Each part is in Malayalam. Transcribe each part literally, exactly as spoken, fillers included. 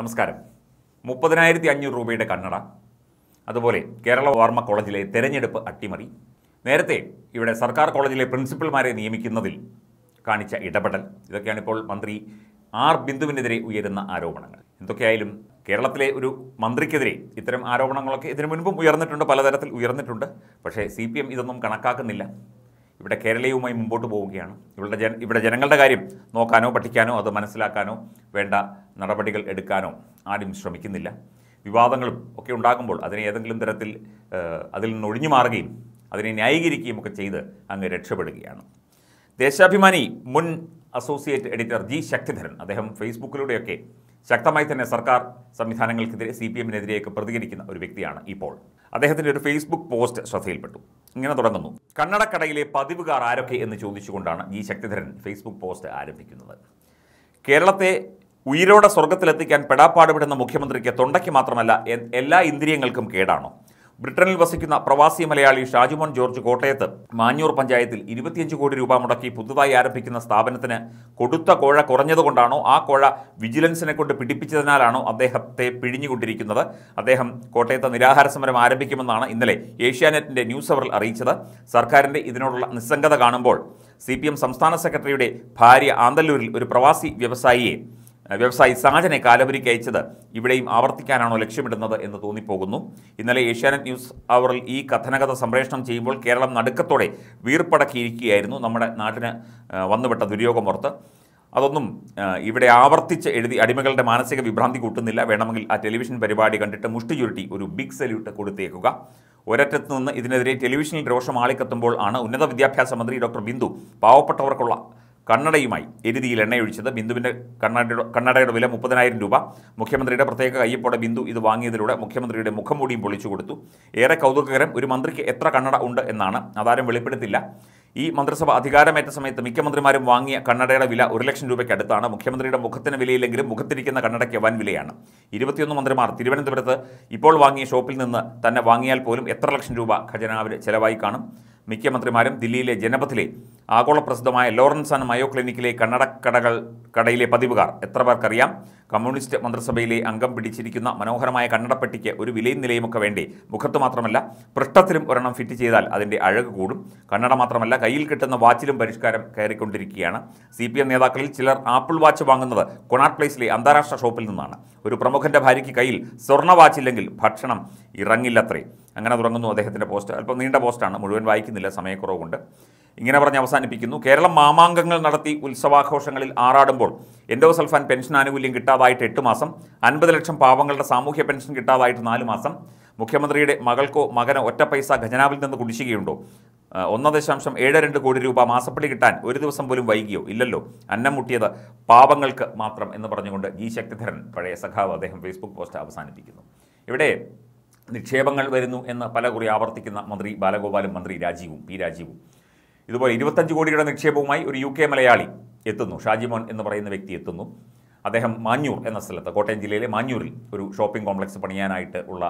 നമസ്കാരം. മുപ്പതിനായിരത്തി അഞ്ഞൂറ് രൂപയുടെ കണ്ണട, അതുപോലെ കേരള വാർമ കോളേജിലെ തെരഞ്ഞെടുപ്പ് അട്ടിമറി, നേരത്തെ ഇവിടെ സർക്കാർ കോളേജിലെ പ്രിൻസിപ്പൽമാരെ നിയമിക്കുന്നതിൽ കാണിച്ച ഇടപെടൽ, ഇതൊക്കെയാണ് ഇപ്പോൾ മന്ത്രി ആർ ബിന്ദുവിനെതിരെ ഉയരുന്ന ആരോപണങ്ങൾ. എന്തൊക്കെയായാലും കേരളത്തിലെ ഒരു മന്ത്രിക്കെതിരെ ഇത്തരം ആരോപണങ്ങളൊക്കെ ഇതിനു മുൻപും ഉയർന്നിട്ടുണ്ട്, പലതരത്തിൽ ഉയർന്നിട്ടുണ്ട്. പക്ഷേ സി പി എം ഇതൊന്നും കണക്കാക്കുന്നില്ല. ഇവിടെ കേരളീയവുമായി മുമ്പോട്ട് പോവുകയാണ്. ഇവിടെ ജന ഇവിടെ ജനങ്ങളുടെ കാര്യം നോക്കാനോ പഠിക്കാനോ അത് മനസ്സിലാക്കാനോ വേണ്ട നടപടികൾ എടുക്കാനോ ആരും ശ്രമിക്കുന്നില്ല. വിവാദങ്ങളും ഒക്കെ ഉണ്ടാകുമ്പോൾ അതിനെ ഏതെങ്കിലും തരത്തിൽ അതിൽ നിന്ന് ഒഴിഞ്ഞു മാറുകയും അതിനെ ന്യായീകരിക്കുകയും ഒക്കെ ചെയ്ത് അങ്ങ് രക്ഷപ്പെടുകയാണ്. ദേശാഭിമാനി മുൻ അസോസിയേറ്റ് എഡിറ്റർ ജി ശക്തിധരൻ, അദ്ദേഹം ഫേസ്ബുക്കിലൂടെയൊക്കെ ശക്തമായി തന്നെ സർക്കാർ സംവിധാനങ്ങൾക്കെതിരെ സി പി എമ്മിനെതിരെയൊക്കെ പ്രതികരിക്കുന്ന ഒരു വ്യക്തിയാണ്. ഇപ്പോൾ അദ്ദേഹത്തിൻ്റെ ഒരു ഫേസ്ബുക്ക് പോസ്റ്റ് ശ്രദ്ധയിൽപ്പെട്ടു. ഇങ്ങനെ തുടങ്ങുന്നു: കണ്ണടക്കടയിലെ പതിവുകാർ ആരൊക്കെ എന്ന് ചോദിച്ചുകൊണ്ടാണ് ജി ശക്തിധരൻ ഫേസ്ബുക്ക് പോസ്റ്റ് ആരംഭിക്കുന്നത്. കേരളത്തെ ഉയിരോടെ സ്വർഗത്തിലെത്തിക്കാൻ പെടാപ്പാടുപെടുന്ന മുഖ്യമന്ത്രിക്ക് തൊണ്ടയ്ക്ക് മാത്രമല്ല എല്ലാ ഇന്ദ്രിയങ്ങൾക്കും കേടാണോ? ബ്രിട്ടനിൽ വസിക്കുന്ന പ്രവാസി മലയാളി ഷാജിമോൻ ജോർജ് കോട്ടയത്ത് മാഞ്ഞൂർ പഞ്ചായത്തിൽ ഇരുപത്തിയഞ്ച് കോടി രൂപ മുടക്കി പുതുതായി ആരംഭിക്കുന്ന സ്ഥാപനത്തിന് കൊടുത്ത കോഴ കുറഞ്ഞതുകൊണ്ടാണോ, ആ കോഴ വിജിലൻസിനെ കൊണ്ട് പിടിപ്പിച്ചതിനാലാണോ അദ്ദേഹത്തെ പിഴിഞ്ഞുകൊണ്ടിരിക്കുന്നത്? അദ്ദേഹം കോട്ടയത്ത് നിരാഹാര സമരം ആരംഭിക്കുമെന്നാണ് ഇന്നലെ ഏഷ്യാനെറ്റിൻ്റെ ന്യൂസ് അവറിൽ അറിയിച്ചത്. സർക്കാരിൻ്റെ ഇതിനോടുള്ള നിസ്സംഗത കാണുമ്പോൾ സി പി എം സംസ്ഥാന സെക്രട്ടറിയുടെ ഭാര്യ ആന്തല്ലൂരിൽ ഒരു പ്രവാസി വ്യവസായിയെ വ്യവസായി സാജനെ കാലവരിക്ക് അയച്ചത് ഇവിടെയും ആവർത്തിക്കാനാണോ ലക്ഷ്യമിടുന്നത് എന്ന് തോന്നിപ്പോകുന്നു. ഇന്നലെ ഏഷ്യാനെറ്റ് ന്യൂസ് അവറിൽ ഈ കഥനകഥ സംപ്രേഷണം ചെയ്യുമ്പോൾ കേരളം നടുക്കത്തോടെ വീർപ്പടക്കിയിരിക്കുകയായിരുന്നു. നമ്മുടെ നാട്ടിന് വന്നുപെട്ട ദുര്യോഗം ഓർത്ത് അതൊന്നും ഇവിടെ ആവർത്തിച്ച് എഴുതി അടിമകളുടെ മാനസിക വിഭ്രാന്തി കൂട്ടുന്നില്ല. വേണമെങ്കിൽ ആ ടെലിവിഷൻ പരിപാടി കണ്ടിട്ട് മുഷ്ടി ചുരുട്ടി ഒരു ബിഗ് സല്യൂട്ട് കൊടുത്തേക്കുക. ഒരറ്റത്ത് നിന്ന് ഇതിനെതിരെ ടെലിവിഷനിൽ രോഷം ആളിക്കത്തുമ്പോൾ ആണ് ഉന്നത വിദ്യാഭ്യാസ മന്ത്രി ഡോക്ടർ ബിന്ദു പാവപ്പെട്ടവർക്കുള്ള കണ്ണടയുമായി എരുതിയിൽ എണ്ണയൊഴിച്ചത്. ബിന്ദുവിൻ്റെ കണ്ണടയുടെ കണ്ണടയുടെ വില മുപ്പതിനായിരം രൂപ. മുഖ്യമന്ത്രിയുടെ പ്രത്യേക കയ്യൊപ്പോടെ ബിന്ദു ഇത് വാങ്ങിയതിലൂടെ മുഖ്യമന്ത്രിയുടെ മുഖംമൂടിയും പൊളിച്ചു കൊടുത്തു. ഏറെ കൗതുകകരം, ഒരു മന്ത്രിക്ക് എത്ര കണ്ണട ഉണ്ട് എന്നാണ്. അതാരും വെളിപ്പെടുത്തില്ല. ഈ മന്ത്രിസഭ അധികാരമേറ്റ സമയത്ത് മിക്ക മന്ത്രിമാരും വാങ്ങിയ കണ്ണടയുടെ വില ഒരു ലക്ഷം രൂപയ്ക്ക് അടുത്താണ്. മുഖ്യമന്ത്രിയുടെ മുഖത്തിന് വിലയില്ലെങ്കിലും മുഖത്തിരിക്കുന്ന കണ്ണടയ്ക്ക് വൻ വിലയാണ്. ഇരുപത്തിയൊന്ന് മന്ത്രിമാർ തിരുവനന്തപുരത്ത് ഇപ്പോൾ വാങ്ങിയ ഷോപ്പിൽ നിന്ന് തന്നെ വാങ്ങിയാൽ പോലും എത്ര ലക്ഷം രൂപ ഖജനാവിന് ചെലവായി കാണും? മിക്ക മന്ത്രിമാരും ദില്ലിയിലെ ജനപഥിലെ ആഗോള പ്രസിദ്ധമായ ലോറൻസ് ആൻഡ് മയോ ക്ലിനിക്കിലെ കണ്ണടക്കടകൾ കടയിലെ പതിവുകാർ എത്ര പേർക്കറിയാം? കമ്മ്യൂണിസ്റ്റ് മന്ത്രിസഭയിലെ അംഗം പിടിച്ചിരിക്കുന്ന മനോഹരമായ കണ്ണടപ്പെട്ടിക്ക് ഒരു വിലയും നിലയുമൊക്കെ വേണ്ടേ? മുഖത്ത് മാത്രമല്ല പൃഷ്ഠത്തിലും ഒരെണ്ണം ഫിറ്റ് ചെയ്താൽ അതിൻ്റെ അഴക് കൂടും. കണ്ണട മാത്രമല്ല, കയ്യിൽ കിട്ടുന്ന വാച്ചിലും പരിഷ്കാരം കയറിക്കൊണ്ടിരിക്കുകയാണ്. സി പി എം നേതാക്കളിൽ ചിലർ ആപ്പിൾ വാച്ച് വാങ്ങുന്നത് കൊണാട്ട് പ്ലേസിലെ അന്താരാഷ്ട്ര ഷോപ്പിൽ നിന്നാണ്. ഒരു പ്രമുഖൻ്റെ ഭാര്യയ്ക്ക് കയ്യിൽ സ്വർണ്ണ വാച്ചില്ലെങ്കിൽ ഭക്ഷണം ഇറങ്ങില്ലത്രേ. അങ്ങനെ തുടങ്ങുന്നു അദ്ദേഹത്തിൻ്റെ പോസ്റ്റ്. അല്പം നീണ്ട പോസ്റ്റാണ്, മുഴുവൻ വായിക്കുന്നില്ല, സമയക്കുറവുകൊണ്ട്. ഇങ്ങനെ പറഞ്ഞ് അവസാനിപ്പിക്കുന്നു: കേരളം മാമാങ്കങ്ങൾ നടത്തി ഉത്സവാഘോഷങ്ങളിൽ ആറാടുമ്പോൾ എൻഡോസൾഫാൻ പെൻഷൻ ആനുകൂല്യം കിട്ടാതായിട്ട് എട്ട് മാസം, അൻപത് ലക്ഷം പാവങ്ങളുടെ സാമൂഹ്യ പെൻഷൻ കിട്ടാതായിട്ട് നാല് മാസം. മുഖ്യമന്ത്രിയുടെ മകൾക്കോ മകനോ ഒറ്റ പൈസ ഖജനാവിൽ നിന്ന് കുടിശ്ശികയുണ്ടോ? ഒന്ന് ദശാംശം ഏഴ് രണ്ട് കോടി രൂപ മാസപ്പടി കിട്ടാൻ ഒരു ദിവസം പോലും വൈകിയോ? ഇല്ലല്ലോ. അന്നം മുട്ടിയത് പാവങ്ങൾക്ക് മാത്രം എന്ന് പറഞ്ഞുകൊണ്ട് ജി ശക്തിധരൻ, പഴയ സഖാവ്, അദ്ദേഹം ഫേസ്ബുക്ക് പോസ്റ്റ് അവസാനിപ്പിക്കുന്നു. ഇവിടെ നിക്ഷേപങ്ങൾ വരുന്നു എന്ന് പല കുറി ആവർത്തിക്കുന്ന മന്ത്രി ബാലഗോപാലും മന്ത്രി രാജീവും പി രാജീവും ഇതുപോലെ ഇരുപത്തഞ്ച് കോടിയുടെ നിക്ഷേപവുമായി ഒരു യു കെ മലയാളി എത്തുന്നു. ഷാജിമോൻ എന്ന് പറയുന്ന വ്യക്തി എത്തുന്നു. അദ്ദേഹം മാഞ്ഞൂർ എന്ന സ്ഥലത്ത്, കോട്ടയം ജില്ലയിലെ മാഞ്ഞൂരിൽ ഒരു ഷോപ്പിംഗ് കോംപ്ലക്സ് പണിയാനായിട്ട് ഉള്ള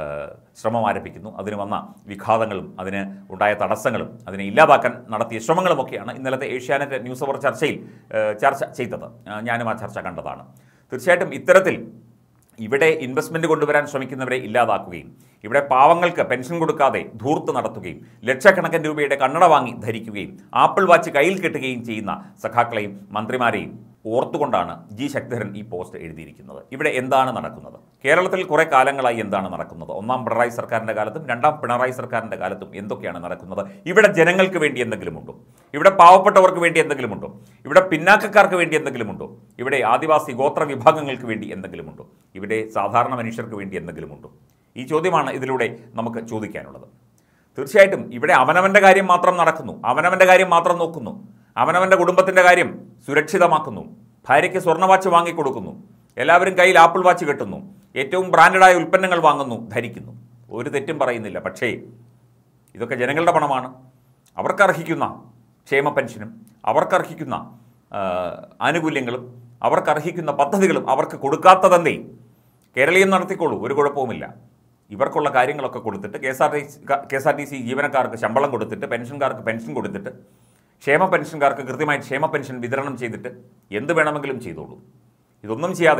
ശ്രമം ആരംഭിക്കുന്നു. അതിന് വന്ന വിഘാതങ്ങളും അതിന് ഉണ്ടായ തടസ്സങ്ങളും അതിനെ ഇല്ലാതാക്കാൻ നടത്തിയ ശ്രമങ്ങളുമൊക്കെയാണ് ഇന്നലത്തെ ഏഷ്യാനെറ്റ് ന്യൂസ് അവർ ചർച്ചയിൽ ചർച്ച ചെയ്തത്. ഞാനും ആ ചർച്ച കണ്ടതാണ്. തീർച്ചയായിട്ടും ഇത്തരത്തിൽ ഇവിടെ ഇൻവെസ്റ്റ്മെൻറ്റ് കൊണ്ടുവരാൻ ശ്രമിക്കുന്നവരെ ഇല്ലാതാക്കുകയും ഇവിടെ പാവങ്ങൾക്ക് പെൻഷൻ കൊടുക്കാതെ ധൂർത്ത് നടത്തുകയും ലക്ഷക്കണക്കിന് രൂപയുടെ കണ്ണട വാങ്ങി ധരിക്കുകയും ആപ്പിൾ വാച്ച് കയ്യിൽ കെട്ടുകയും ചെയ്യുന്ന സഖാക്കളെയും മന്ത്രിമാരെയും ഓർത്തുകൊണ്ടാണ് ജി ശക്തിധരൻ ഈ പോസ്റ്റ് എഴുതിയിരിക്കുന്നത്. ഇവിടെ എന്താണ് നടക്കുന്നത്? കേരളത്തിൽ കുറേ കാലങ്ങളായി എന്താണ് നടക്കുന്നത്? ഒന്നാം പിണറായി സർക്കാരിൻ്റെ കാലത്തും രണ്ടാം പിണറായി സർക്കാരിൻ്റെ കാലത്തും എന്തൊക്കെയാണ് നടക്കുന്നത്? ഇവിടെ ജനങ്ങൾക്ക് വേണ്ടി എന്തെങ്കിലും ഉണ്ടോ? ഇവിടെ പാവപ്പെട്ടവർക്ക് വേണ്ടി എന്തെങ്കിലും ഉണ്ടോ? ഇവിടെ പിന്നാക്കക്കാർക്ക് വേണ്ടി എന്തെങ്കിലും ഉണ്ടോ? ഇവിടെ ആദിവാസി ഗോത്ര വിഭാഗങ്ങൾക്ക് വേണ്ടി എന്തെങ്കിലും ഉണ്ടോ? ഇവിടെ സാധാരണ മനുഷ്യർക്ക് വേണ്ടി എന്തെങ്കിലും ഉണ്ടോ? ഈ ചോദ്യമാണ് ഇതിലൂടെ നമുക്ക് ചോദിക്കാനുള്ളത്. തീർച്ചയായിട്ടും ഇവിടെ അവനവൻ്റെ കാര്യം മാത്രം നടക്കുന്നു, അവനവൻ്റെ കാര്യം മാത്രം നോക്കുന്നു, അവനവൻ്റെ കുടുംബത്തിൻ്റെ കാര്യം സുരക്ഷിതമാക്കുന്നു, ഭാര്യയ്ക്ക് സ്വർണ്ണ വാച്ച് വാങ്ങിക്കൊടുക്കുന്നു, എല്ലാവരും കയ്യിൽ ആപ്പിൾ വാച്ച് കെട്ടുന്നു, ഏറ്റവും ബ്രാൻഡഡായ ഉൽപ്പന്നങ്ങൾ വാങ്ങുന്നു, ധരിക്കുന്നു. ഒരു തെറ്റും പറയുന്നില്ല. പക്ഷേ ഇതൊക്കെ ജനങ്ങളുടെ പണമാണ്. അവർക്കർഹിക്കുന്ന ക്ഷേമ പെൻഷനും അവർക്കർഹിക്കുന്ന ആനുകൂല്യങ്ങളും അവർക്കർഹിക്കുന്ന പദ്ധതികളും അവർക്ക് കൊടുക്കാത്തതെന്തേ? കേരളീയം നടത്തിക്കോളൂ, ഒരു കുഴപ്പവുമില്ല. ഇവർക്കുള്ള കാര്യങ്ങളൊക്കെ കൊടുത്തിട്ട് K S R T K S R T C ജീവനക്കാർക്ക് ശമ്പളം കൊടുത്തിട്ട് പെൻഷൻകാർക്ക് പെൻഷൻ കൊടുത്തിട്ട് ക്ഷേമ പെൻഷൻകാർക്ക് കൃത്യമായി ക്ഷേമ പെൻഷൻ വിതരണം ചെയ്തിട്ട് എന്ത് വേണമെങ്കിലും ചെയ്തോളൂ. ഇതൊന്നും ചെയ്യാതെ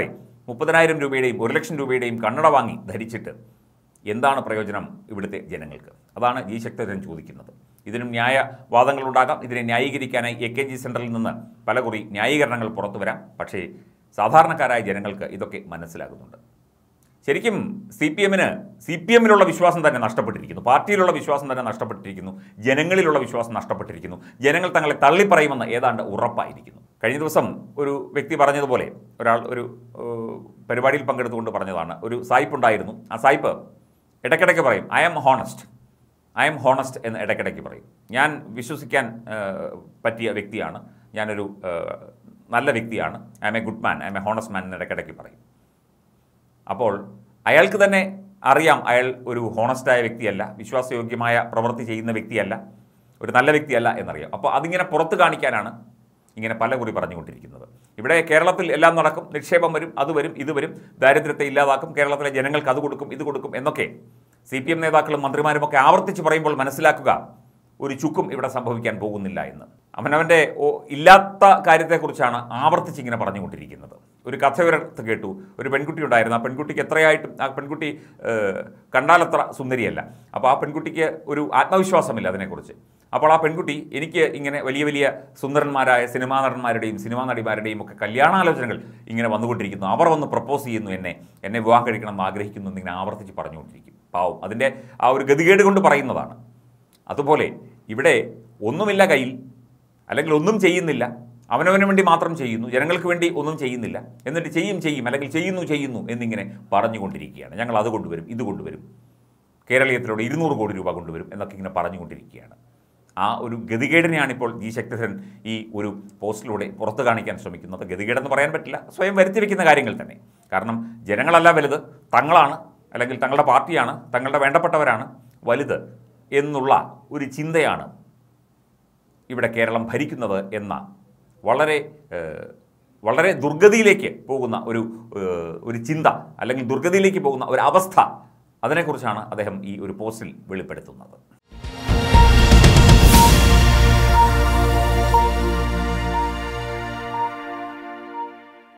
മുപ്പതിനായിരം രൂപയുടെയും ഒരു ലക്ഷം രൂപയുടെയും കണ്ണട വാങ്ങി ധരിച്ചിട്ട് എന്താണ് പ്രയോജനം ഇവിടുത്തെ ജനങ്ങൾക്ക്? അതാണ് ജി ശക്തിധരൻ ചോദിക്കുന്നത്. ഇതിനും ന്യായവാദങ്ങളുണ്ടാകാം. ഇതിനെ ന്യായീകരിക്കാനായി എ കെ ജി സെൻറ്ററിൽ നിന്ന് പലകുറി ന്യായീകരണങ്ങൾ പുറത്തു വരാം. പക്ഷേ സാധാരണക്കാരായ ജനങ്ങൾക്ക് ഇതൊക്കെ മനസ്സിലാകുന്നുണ്ട്. ശരിക്കും സി പി എമ്മിന് സി പി എമ്മിലുള്ള വിശ്വാസം തന്നെ നഷ്ടപ്പെട്ടിരിക്കുന്നു, പാർട്ടിയിലുള്ള വിശ്വാസം തന്നെ നഷ്ടപ്പെട്ടിരിക്കുന്നു, ജനങ്ങളിലുള്ള വിശ്വാസം നഷ്ടപ്പെട്ടിരിക്കുന്നു. ജനങ്ങൾ തങ്ങളെ തള്ളിപ്പറയുമെന്ന് ഏതാണ്ട് ഉറപ്പായിരിക്കുന്നു. കഴിഞ്ഞ ദിവസം ഒരു വ്യക്തി പറഞ്ഞതുപോലെ, ഒരാൾ ഒരു പരിപാടിയിൽ പങ്കെടുത്തുകൊണ്ട് പറഞ്ഞതാണ്, ഒരു സായിപ്പ് ഉണ്ടായിരുന്നു. ആ സായിപ്പ് ഇടയ്ക്കിടയ്ക്ക് പറയും I am honest, I'm honest എന്ന് ഇടയ്ക്കിടയ്ക്ക് പറയും. ഞാൻ വിശ്വസിക്കാൻ പറ്റിയ വ്യക്തിയാണ്, ഞാനൊരു നല്ല വ്യക്തിയാണ്, I'm a good man, I'm a honest man എന്ന് ഇടയ്ക്കിടയ്ക്ക് പറയും. അപ്പോൾ അയാൾക്ക് തന്നെ അറിയാം അയാൾ ഒരു ഹോണസ്റ്റായ വ്യക്തിയല്ല, വിശ്വാസയോഗ്യമായ പ്രവൃത്തി ചെയ്യുന്ന വ്യക്തിയല്ല, ഒരു നല്ല വ്യക്തിയല്ല എന്നറിയാം. അപ്പോൾ അതിങ്ങനെ പുറത്ത് കാണിക്കാനാണ് ഇങ്ങനെ പല കുറി പറഞ്ഞുകൊണ്ടിരിക്കുന്നത്. ഇവിടെ കേരളത്തിൽ എല്ലാം നടക്കും, നിക്ഷേപം വരും, അത് വരും, ഇത് വരും, ദാരിദ്ര്യത്തെ ഇല്ലാതാക്കും, കേരളത്തിലെ ജനങ്ങൾക്ക് അത് കൊടുക്കും, ഇത് കൊടുക്കും എന്നൊക്കെ സി പി എം നേതാക്കളും മന്ത്രിമാരും ഒക്കെ ആവർത്തിച്ച് പറയുമ്പോൾ മനസ്സിലാക്കുക ഒരു ചുക്കും ഇവിടെ സംഭവിക്കാൻ പോകുന്നില്ല എന്ന്. അവനവൻ്റെ ഇല്ലാത്ത കാര്യത്തെക്കുറിച്ചാണ് ആവർത്തിച്ച് ഇങ്ങനെ പറഞ്ഞുകൊണ്ടിരിക്കുന്നത്. ഒരു കഥ ഒരിടത്ത് കേട്ടു, ഒരു പെൺകുട്ടി ഉണ്ടായിരുന്നു. ആ പെൺകുട്ടിക്ക് എത്രയായിട്ടും ആ പെൺകുട്ടി കണ്ടാലത്ര സുന്ദരിയല്ല. അപ്പോൾ ആ പെൺകുട്ടിക്ക് ഒരു ആത്മവിശ്വാസമില്ല അതിനെക്കുറിച്ച്. അപ്പോൾ ആ പെൺകുട്ടി എനിക്ക് ഇങ്ങനെ വലിയ വലിയ സുന്ദരന്മാരായ സിനിമാ നടന്മാരുടെയും സിനിമാ നടിമാരുടെയും ഒക്കെ കല്യാണാലോചനകൾ ഇങ്ങനെ വന്നുകൊണ്ടിരിക്കുന്നു, അവർ വന്ന് പ്രപ്പോസ് ചെയ്യുന്നു, എന്നെ എന്നെ വിവാഹം കഴിക്കണം എന്ന് ആഗ്രഹിക്കുന്നു എന്നിങ്ങനെ ആവർത്തിച്ച് പറഞ്ഞുകൊണ്ടിരിക്കും. പാവം, അതിൻ്റെ ആ ഒരു ഗതികേട് കൊണ്ട് പറയുന്നതാണ്. അതുപോലെ ഇവിടെ ഒന്നുമില്ല കയ്യിൽ, അല്ലെങ്കിൽ ഒന്നും ചെയ്യുന്നില്ല, അവനവന് വേണ്ടി മാത്രം ചെയ്യുന്നു, ജനങ്ങൾക്ക് വേണ്ടി ഒന്നും ചെയ്യുന്നില്ല, എന്നിട്ട് ചെയ്യും ചെയ്യും അല്ലെങ്കിൽ ചെയ്യുന്നു ചെയ്യുന്നു എന്നിങ്ങനെ പറഞ്ഞുകൊണ്ടിരിക്കുകയാണ്. ഞങ്ങൾ അത് കൊണ്ടുവരും, ഇത് കൊണ്ടുവരും, കേരളീയത്തിലൂടെ ഇരുന്നൂറ് കോടി രൂപ കൊണ്ടുവരും എന്നൊക്കെ ഇങ്ങനെ പറഞ്ഞുകൊണ്ടിരിക്കുകയാണ്. ആ ഒരു ഗതികേടിനെയാണ് ഇപ്പോൾ ജി ശക്തിധരൻ ഈ ഒരു പോസ്റ്റിലൂടെ പുറത്തു കാണിക്കാൻ ശ്രമിക്കുന്നത്. ഗതികേടെന്ന് പറയാൻ പറ്റില്ല, സ്വയം വരുത്തി വയ്ക്കുന്ന കാര്യങ്ങൾ തന്നെ. കാരണം ജനങ്ങളല്ല വലുത്, തങ്ങളാണ്, അല്ലെങ്കിൽ തങ്ങളുടെ പാർട്ടിയാണ്, തങ്ങളുടെ വേണ്ടപ്പെട്ടവരാണ് വലുത് എന്നുള്ള ഒരു ചിന്തയാണ് ഇവിടെ കേരളം ഭരിക്കുന്നത് എന്ന വളരെ വളരെ ദുർഗതിയിലേക്ക് പോകുന്ന ഒരു ഒരു ചിന്ത, അല്ലെങ്കിൽ ദുർഗതിയിലേക്ക് പോകുന്ന ഒരു അവസ്ഥ, അതിനെക്കുറിച്ചാണ് അദ്ദേഹം ഈ ഒരു പോസ്റ്റിൽ വെളിപ്പെടുത്തുന്നത്.